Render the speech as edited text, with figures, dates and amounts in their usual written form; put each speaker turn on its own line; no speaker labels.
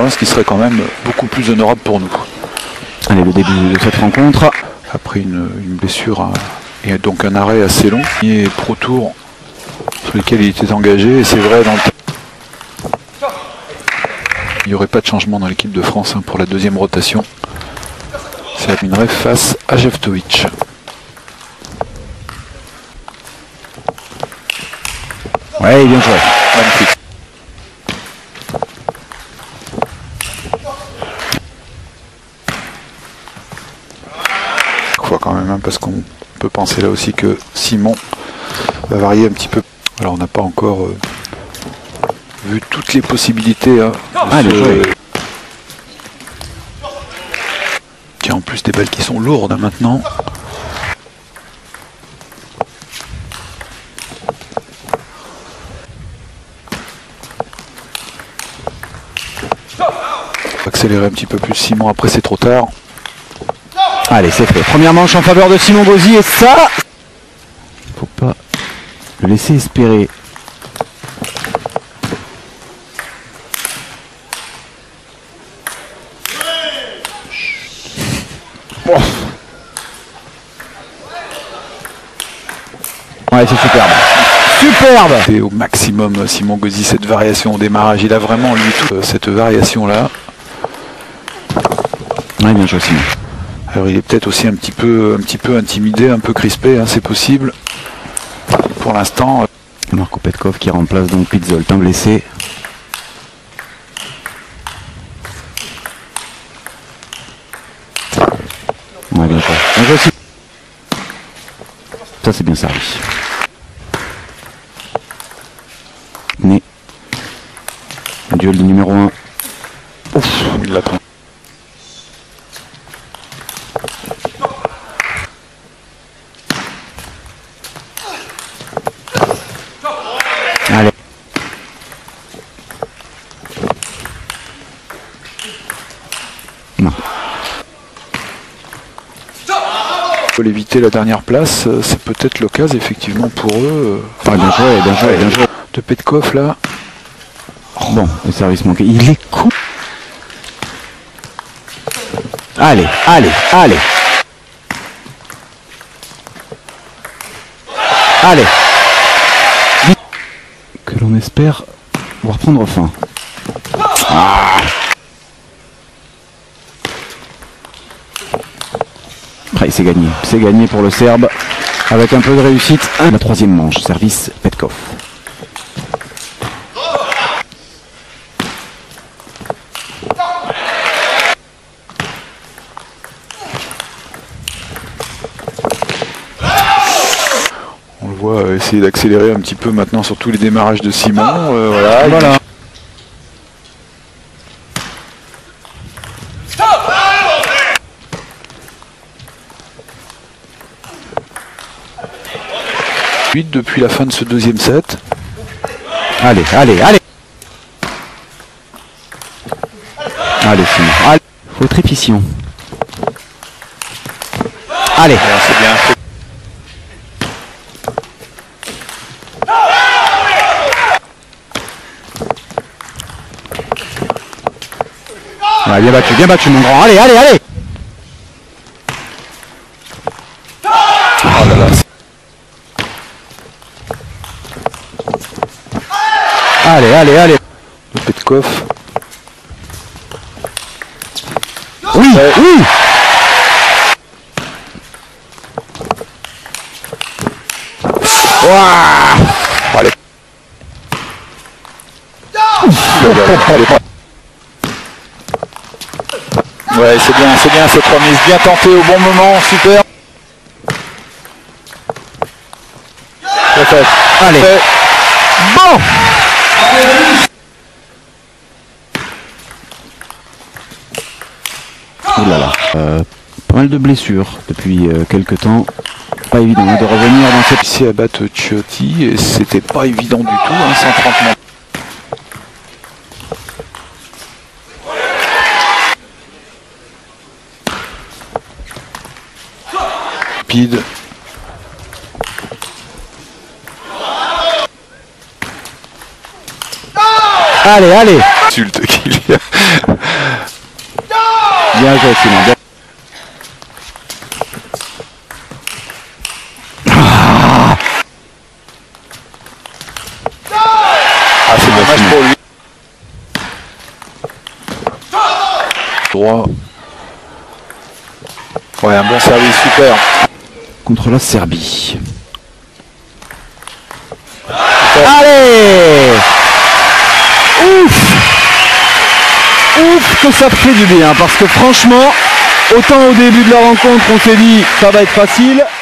1, ce qui serait quand même beaucoup plus honorable pour nous.
Allez, le début de cette rencontre.
Après une blessure et donc un arrêt assez long. Et Pro Tour sur lequel il était engagé, et c'est vrai dans le... Il n'y aurait pas de changement dans l'équipe de France pour la deuxième rotation. C'est Minrev face à Jevtovic.
Ouais, bien joué.
Magnifique. Fois quand même, parce qu'on peut penser là aussi que Simon va varier un petit peu. Alors on n'a pas encore vu toutes les possibilités. Il y a en plus des balles qui sont lourdes maintenant. Accélérer un petit peu plus Simon, après c'est trop tard.
Allez, c'est fait. Première manche en faveur de Simon Gauzy, et ça, faut pas le laisser espérer. Oh. Ouais, c'est superbe. Superbe.
Et au maximum Simon Gauzy, cette variation au démarrage, il a vraiment lui cette variation là.
Ouais, bien joué Simon.
Alors il est peut-être aussi un petit peu intimidé, un peu crispé, c'est possible. Pour l'instant.
Marco Petkov qui remplace donc Pitzolt, un blessé. Ouais, bien joué. Bien joué aussi. Ça c'est bien servi. Mais duel du numéro 1.
Ouf, il l'attend.
Allez. Non.
Faut l'éviter la dernière place, c'est peut-être l'occasion effectivement pour eux.
Ah, bien joué, bien joué, bien joué.
De Petkov là.
Bon, le service manqué. Il est cool. Allez, allez, allez. Allez. Que l'on espère voir prendre fin. Ah. Après, c'est gagné. C'est gagné pour le Serbe. Avec un peu de réussite. La troisième manche, service Petkov.
On le voit essayer d'accélérer un petit peu maintenant sur tous les démarrages de Simon. Voilà. Depuis la fin de ce deuxième set.
Allez, allez, allez. Allez, Simon. Allez. Faut être efficient. Allez.
C'est bien fait.
Ouais, bien battu mon grand. Allez, allez, allez.
Oh là là.
Allez, allez, allez.
Le Petkov.
Oui, oui.
Wow. Allez. Ouais, c'est bien cette remise, bien tentée au bon moment, super. Fait.
Allez.
Fait.
Bon. Oh là là. Pas mal de blessures depuis quelques temps. Pas évident de revenir dans cette...
Ici à battre Ciotti, et c'était pas évident du tout, 130 mètres. Rapide.
Allez, allez.
Insulte qu'il y a.
Bien joué Simon. Bien.
Ah, c'est dommage pour lui. Droit. Ouais, un bon service, super.
Contre la Serbie. Allez! Ouf! Ouf que ça fait du bien, parce que franchement, autant au début de la rencontre on s'est dit ça va être facile,